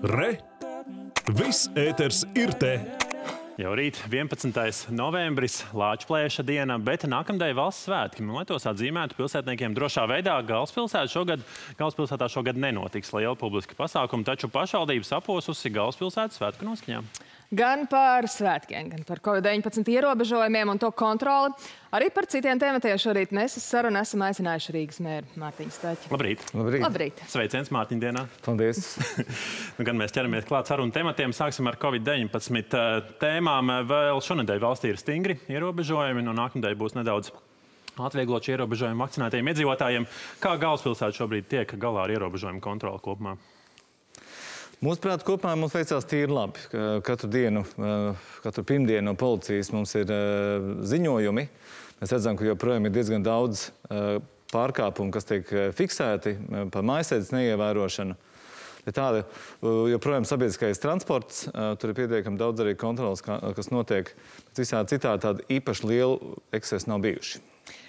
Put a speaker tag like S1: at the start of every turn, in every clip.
S1: Re! Viss ēters ir te!
S2: Jau rīt 11. novembris, Lāčplēša diena, bet nākamdēļ valsts svētki. Lai tos atzīmētu pilsētniekiem drošā veidā, galvaspilsētā šogad nenotiks liela publiska pasākuma, taču pašvaldība saposusi galvaspilsētas svētku noskaņām.
S3: Gan par svētkiem, gan par Covid-19 ierobežojumiem un to kontroli. Arī par citiem tematiem šorīt mēs uz sarunu esam aicinājuši Rīgas mēru Mārtiņu Staķi.
S2: Labrīt!
S3: Labrīt!
S2: Sveiciens Mārtiņu dienā!
S4: Paldies!
S2: Gan mēs ķeramies klāt sarunu tematiem. Sāksim ar Covid-19 tēmām. Vēl šonedēļ valstī ir stingri ierobežojumi, no nākamdēļ būs nedaudz atvieglot šie ierobežojumi vakcinētajiem iedzīvotājiem. Kā galvaspilsēta šobrīd tiek galā ar ierobežojumu kontroli kopumā?
S4: Mūsuprāt, kopumā mums veicās tīri labi. Katru dienu, katru pirmdienu no policijas mums ir ziņojumi. Mēs redzam, ka joprojām ir diezgan daudz pārkāpumu, kas tiek fiksēti par mājasēdes neievērošanu. Tāda joprojām sabiedriskais transports, tur ir pietiekami daudz arī kontrolas, kas notiek. Bet visā citā tāda īpaši liela ekscesa nav bijuši.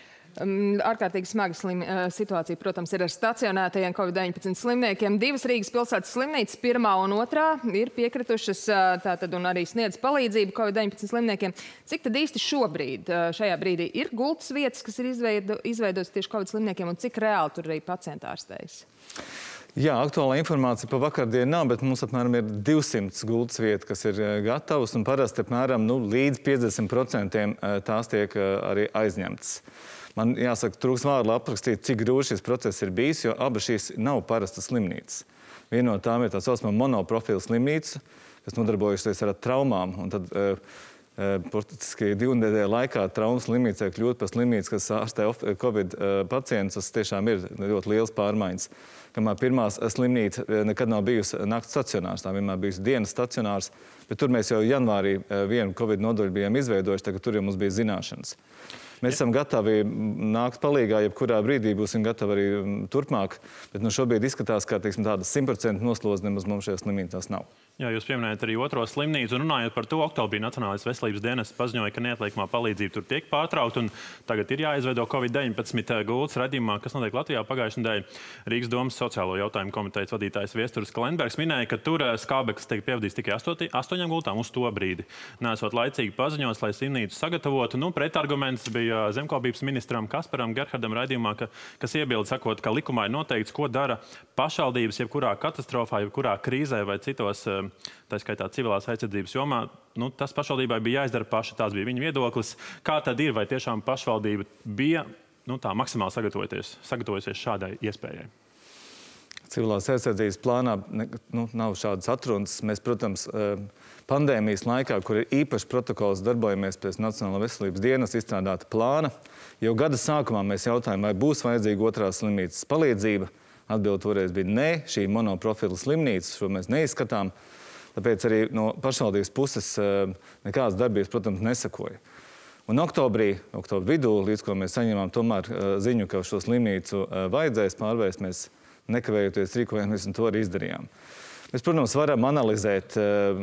S3: Ārkārtīgi smaga situācija, protams, ir ar stacionētajiem Covid-19 slimniekiem. Divas Rīgas pilsētas slimnīcas, 1. un 2. ir piekritušas tātad un arī sniedz palīdzību Covid-19 slimniekiem. Cik tad īsti šobrīd, šajā brīdī, ir gultas vietas, kas ir izveidotas tieši Covid slimniekiem, un cik reāli tur arī pacienti ārstējas?
S4: Jā, aktuālā informācija pa vakardienu nav, bet mums apmēram ir 200 gultas vietas, kas ir gatavas, un parasti apmēram līdz 50% tās tiek arī aizņemtas. Man jāsaka, trūks vārdu aprakstīt, cik grūti šis process ir bijis, jo abas šīs nav parastas slimnīcas. Viena no tām ir tā saucamā monoprofila slimnīca, kas nodarbojusies ar traumām, un tad praktiski 2 nedēļu laikā traumas slimnīcē kļūt par slimnīcu, kas ārstē Covid pacientus, tas tiešām ir ļoti liels pārmaiņas. Kamēr pirmā slimnīca nekad nav bijusi nakts stacionārs, tā vienmēr bijusi dienas stacionārs, bet tur mēs jau janvārī vienu Covid nodaļu bijām izveidojuši, tagad tur jau mums bija zināšanas. Mēs esam gatavi nākt palīgā, jebkurā brīdī būsim gatavi arī turpmāk, bet šobrīd izskatās, ka tāda 100% nosloze nemaz mums šajā slimnīcās nav.
S2: Jā, jūs pieminējat arī otro slimnīcu, un runājot par to, oktobrī Nacionālais veselības dienests paziņoja, ka neatliekamā palīdzība tur tiek pārtraukta, un tagad ir jāizveido Covid-19 gultas redzījumā, kas notiek Latvijā pagājušajā nedēļā. Rīgas domas sociālo jautājumu komitejas vadītājs Viesturis Kalenbergs minēja, ka tur skābeklis tiek pievadīts tikai 8 gultām uz to brīdi. Nesot laicīgi paziņos, lai slimnīcu sagatavotu. Pretarguments bija zemkopības ministram Kasparam Gerhardam raidījumā, kas iebilda sakot, ka likumā ir noteikts, ko dara pašvaldības jebkurā katastrofā, jebkurā krīzē vai citos, tā skaitā civilās aizsardzības jomā. Tas pašvaldībai bija jāizdara paši, tās bija viņa viedoklis. Kā tad ir, vai tiešām pašvaldība bija tā maksimāli sagatavojusies šādai iespējai?
S4: Civilās aizsardzības plānā nav šādas atrunas. Mēs, protams, pandēmijas laikā, kur ir īpaši protokols, darbojamies pēc Nacionālā veselības dienas izstrādāta plāna. Jau gada sākumā mēs jautājām, vai būs vajadzīga otrā slimnīcas palīdzība. Atbilde toreiz bija nē, šī monoprofila slimnīca, šo mēs neizskatām. Tāpēc arī no pašvaldības puses nekādas darbības, protams, nesakoja. Un oktobra vidū, līdz ko mēs saņemām tomēr ziņu, ka šo slimnīcu vajadzēs pārvērst, mēs nekavējoties rīkojamies un to arī izdarījām. Mēs, protams, varam analizēt,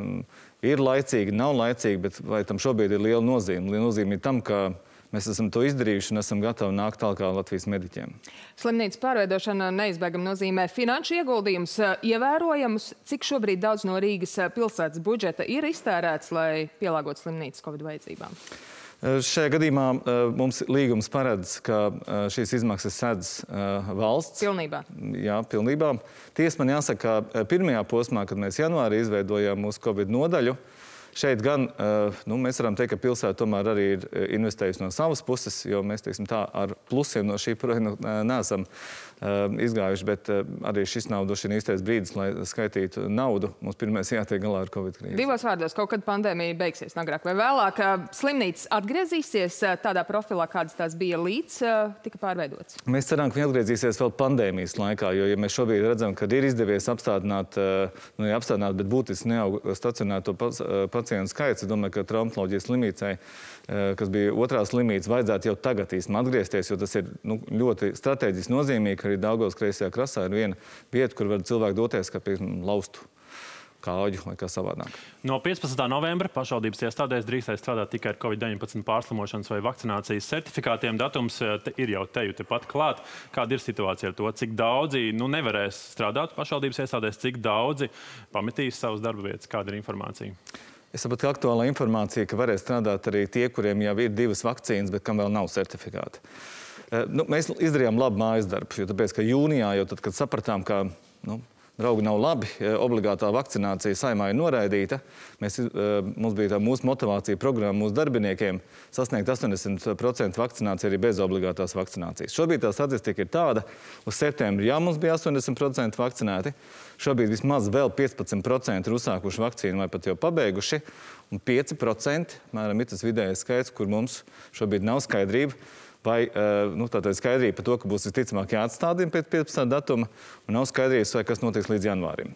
S4: ir laicīgi, nav laicīgi, bet vai tam šobrīd ir liela nozīme? Liela nozīme ir tam, ka mēs esam to izdarījuši un esam gatavi nākt tālāk Latvijas mediķiem.
S3: Slimnīcas pārveidošana neizbēgami nozīmē finanšu ieguldījumus ievērojamus. Cik šobrīd daudz no Rīgas pilsētas budžeta ir iztērēts, lai pielāgotu slimnīcas Covid vajadzībām?
S4: Šajā gadījumā mums līgums paredz, ka šīs izmaksas sedz valsts.
S3: Pilnībā?
S4: Jā, pilnībā. Tiesa man jāsaka, ka pirmajā posmā, kad mēs janvārī izveidojām mūsu Covid nodaļu, šeit gan mēs varam teikt, ka pilsēta tomēr arī ir investējusi no savas puses, jo mēs, ar plusiem no šī projekta neesam izgājuši, bet arī šis nav droši vien īstais brīdis, lai skaitītu naudu. Mums pirmais jātiek galā ar Covid krīzi.
S3: Divos vārdos, kaut kad pandēmija beigsies agrāk vai vēlāk, slimnīcas atgriezīsies tādā profilā, kādas tās bija līdz tika pārveidotas?
S4: Mēs ceram, ka viņi atgriezīsies vēl pandēmijas laikā, jo, ja mēs šobrīd redzam, ka ir izdevies apstādināt, bet būtiski neaug stacionēto pacientu skaits, es domāju, ka traumatoloģijas slimnīcai, kas bija otrā slimnīca, vajadzētu jau tagad īstenībā atgriezties, jo tas ir ļoti strateģiski nozīmīgi, ka arī Daugavas kreisajā krastā ir viena vieta, kur var cilvēki doties, kā piemēram laustu. kāju vai kā savādāk.
S2: No 15. novembra pašvaldības iestādēs drīkstēs strādāt tikai ar COVID-19 pārslimošanas vai vakcinācijas certifikātiem. Datums ir jau tepat klāt. Kāda ir situācija ar to? Cik daudzi nevarēs strādāt pašvaldības iestādēs, cik daudzi pametīs savas darba vietas? Kāda ir informācija?
S4: Es saprotu, ka aktuālā informācija, ka varēs strādāt arī tie, kuriem jau ir 2 vakcīnas, bet kam vēl nav certifikāti. Mēs izdarījām labu mājas darbu, jo tāpēc, ka jūnijā, jau tad, kad sapratām, ka draugi nav labi, obligātā vakcinācija Saeimā ir noraidīta. Mums bija tā mūsu motivācija programma mūsu darbiniekiem sasniegt 80% vakcināciju arī bez obligātās vakcinācijas. Šobrīd tā statistika ir tāda, uz septembri mums bija 80% vakcinēti, šobrīd vismaz vēl 15% ir uzsākuši vakcīnu vai pat jau pabeiguši, un 5% mēram ir tas vidējais skaits, kur mums šobrīd nav skaidrība. Vai tātad skaidrība par to, ka būs visticamāk jāatstādina pēc 15. datuma, un nav skaidrības, vai kas notiks līdz janvārim.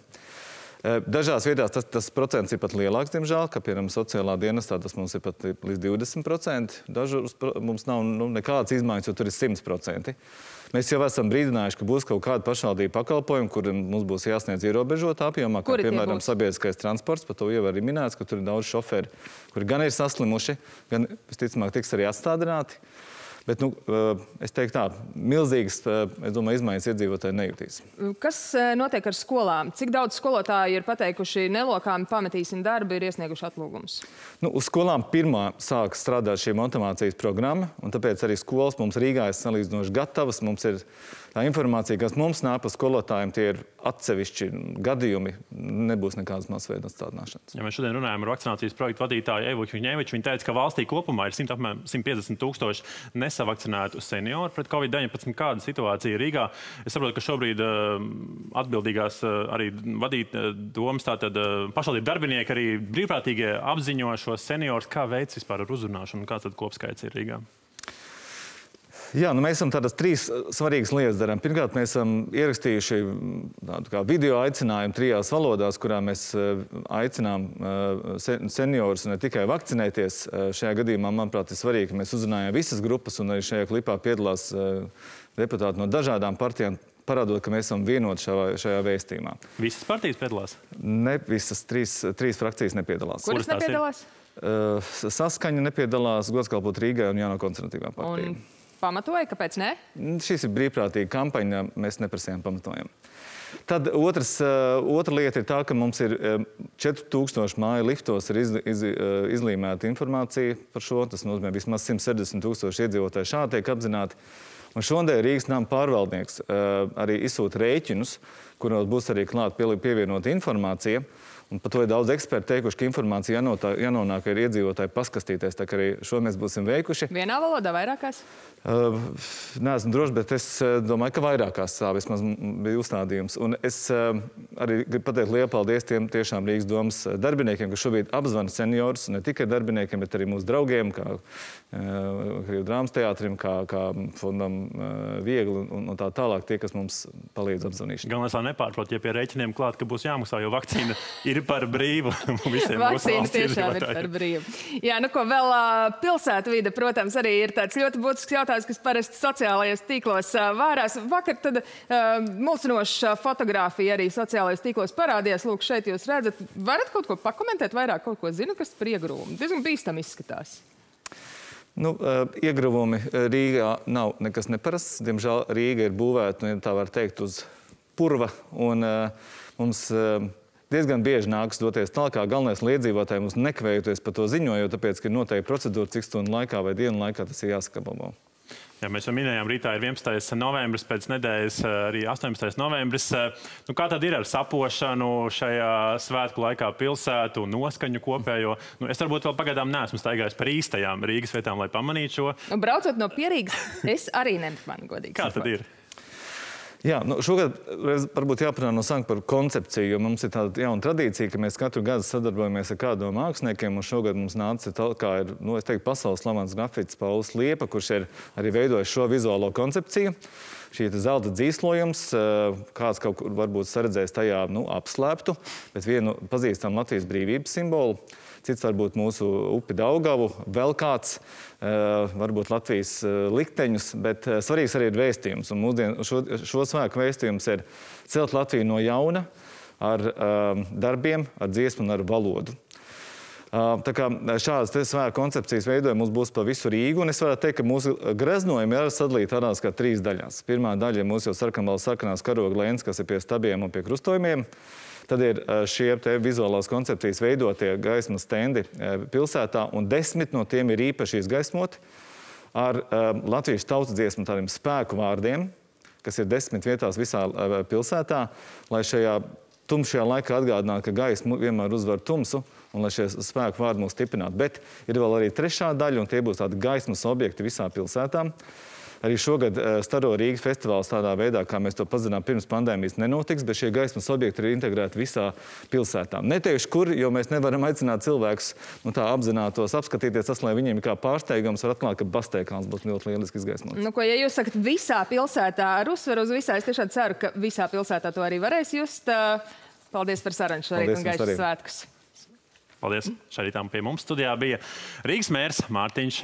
S4: Dažās vietās tas procents ir pat lielāks, diemžēl, ka, piemēram, sociālā dienestā tas mums ir pat līdz 20%. Dažos mums nav nekādas izmaiņas, jo tur ir 100%. Mēs jau esam brīdinājuši, ka būs kaut kāda pašvaldība pakalpojuma, kur mums būs jāsniedz ierobežotā apjomā, kā, piemēram, sabiedriskais transports. Par to jau arī minēts, ka tur ir daudz šoferi, kuri gan ir saslimuši, gan, visticamāk, tiks arī atstādināti. Bet, es teiktu tā, milzīgas, es domāju, izmaiņas iedzīvotāji nejūtīs.
S3: Kas notiek ar skolām? Cik daudz skolotāji ir pateikuši nelokāmi pametīsim darbu, ir iesnieguši atlūgumus?
S4: Uz skolām pirmā sāk strādāt šī motivācijas programma, un tāpēc arī skolas mums Rīgā ir salīdzinoši gatavas. Mums ir tā informācija, kas mums nāk par skolotājiem, tie ir atsevišķi gadījumi, nebūs nekādas masveida atstādināšanas.
S2: Ja mēs šodien runājam ar vakcinācijas projektu vadītāju Evu Kņēviču, viņa teica, ka valstī kopumā ir apmēram 150 000 nesavakcinētu senioru pret COVID-19. Kāda situācija ir Rīgā? Es saprotu, ka šobrīd atbildīgās arī vadīt domas, tātad pašvaldību darbinieki, arī brīvprātīgie apziņo šos seniorus. Kā veids vispār ar uzrunāšanu? Kāds tad kopskaits ir Rīgā?
S4: Jā, mēs esam tādas 3 svarīgas lietas darām. Pirmkārt, mēs esam ierakstījuši tādu kā video aicinājumu 3 valodās, kurā mēs aicinām seniorus ne tikai vakcinēties. Šajā gadījumā, manuprāt, ir svarīgi, ka mēs uzrunājam visas grupas, un arī šajā klipā piedalās deputāti no dažādām partijām, parādot, ka mēs esam vienoti šajā vēstījumā.
S2: Visas partijas piedalās?
S4: Ne visas, 3 frakcijas nepiedalās.
S3: Kuras nepiedalās?
S4: Saskaņa nepiedalās, Godskalpot Rīgai un Jauno konservatīvā partija.
S3: Pamatoja, kāpēc ne?
S4: Šis ir brīvprātīga kampaņa, mēs neprasījām pamatojumu. Tad otra lieta ir tā, ka mums ir 4000 māju liftos ir izlīmēta informācija par šo. Tas nozīmē vismaz 160 000 iedzīvotāji šādi tiek apzināti. Un šodien Rīgas nama pārvaldnieks arī izsūta rēķinus, kuros būs arī klāt pievienota informācija. Un par to ir daudz eksperti teikuši, ka informācija jānonāk ir iedzīvotāji paskastīties. Tā kā arī šo mēs būsim veikuši.
S3: Vienā valodā, vairākās?
S4: Neesmu droši, bet es domāju, ka vairākās tā vismaz bija uzstādījums. Un es arī gribu pateikt lielu paldies tiem tiešām Rīgas domas darbiniekiem, kas šobrīd apzvana seniorus, ne tikai darbiniekiem, bet arī mūsu draugiem, kā Krievu drāmas teātrim, kā fondam Viegli un tā tālāk, tie, kas mums palīdz apzvanīšanā.
S2: Galvenais, lai nepārprot, ja pie rēķiniem klāt, ka būs jāmaksā, jo vakcīna ir par brīvu.
S3: Vakcīna tiešām ir par brīvu. Jā, ko vēl pilsētvide, protams, arī ir tāds ļoti būtisks jautājums, kas parasti sociālajos tīklos vārās. Vakar tad mulsinoša fotogrāfija arī sociālajos tīklos parādījās. Lūk, šeit jūs redzat. Varat kaut ko pakomentēt vairāk, kaut ko zinu, kas par iegrūmu? Diezgan bīstam izskatās.
S4: Iegruvumi Rīgā nav nekas neparasts. Diemžēl Rīga ir būvēta, tā var teikt, uz purva. Un mums diezgan bieži nākas doties tālāk. Galvenais, lai iedzīvotāji mums nekavējoties par to ziņojot, tāpēc, ka ir noteikti procedūra, cik stundu laikā vai dienu laikā tas ir jāskabamo.
S2: Ja mēs jau minējām, rītā ir 11. novembris, pēc nedēļas arī 18. novembris. Kā tad ir ar sapošanu šajā svētku laikā pilsētu, noskaņu kopējo? Es varbūt vēl pagaidām neesmu staigājis par īstajām Rīgas vietām, lai pamanītu šo.
S3: Braucot no Pierīgas, es arī nemanu godīgi.
S2: Kā tad ir?
S4: Jā, šogad varbūt jāparunā no sākuma par koncepciju, jo mums ir tāda jauna tradīcija, ka mēs katru gadu sadarbojamies ar kādu no māksliniekiem, un šogad mums nāca kā ir, es teiktu, pasaules slavens grafitis Pauls Liepa, kurš ir arī veidojis šo vizuālo koncepciju. Šī ir zelta dzīslojums, kāds kaut kur varbūt saredzējis tajā apslēptu, bet vienu pazīstam Latvijas brīvības simbolu. Cits varbūt mūsu upi Daugavu, vēl kāds, varbūt Latvijas likteņus, bet svarīgs arī ir vēstījums. Un šo svētku vēstījums ir celt Latviju no jauna, ar darbiem, ar dziesmu un ar valodu. Tā kā šādas svētku koncepcijas veidojumi mums būs pa visu Rīgu, un es varētu teikt, ka mūsu greznojumi ir sadalīti tādās kā 3 daļās. Pirmā daļa ir mūsu jau sarkanbalts sarkanās karoga lēns, kas ir pie stabiem un pie krustojumiem. Tad ir šie te vizuālās koncepcijas veidotie gaismas stendi pilsētā, un 10 no tiem ir īpaši izgaismoti ar latviešu tautas dziesmu tādiem spēku vārdiem, kas ir 10 vietās visā pilsētā, lai šajā tumšajā laikā atgādinātu, ka gaisma vienmēr uzvar tumsu, un lai šie spēku vārdi mūs stiprinātu. Bet ir vēl arī 3. daļa, un tie būs tādi gaismas objekti visā pilsētā. Arī šogad Staro Rīgas festivāls tādā veidā, kā mēs to pazinām pirms pandēmijas, nenotiks, bet šie gaismas objekti ir integrēti visā pilsētā. Neteikšu, kur, jo mēs nevaram aicināt cilvēkus tā apzinātos apskatīties tas, lai viņiem kā pārsteigums var atklāt, ka Basteikāns būs ļoti lieliski izgaismots.
S3: Nu, ko, ja jūs sakat visā pilsētā, ar uzsveru uz visā, es tiešām ceru, ka visā pilsētā to arī varēs just. Paldies par sarunu šorīt un gaišas svētkus.
S2: Paldies. Šeit pie mums studijā bija Rīgas mērs Mārtiņš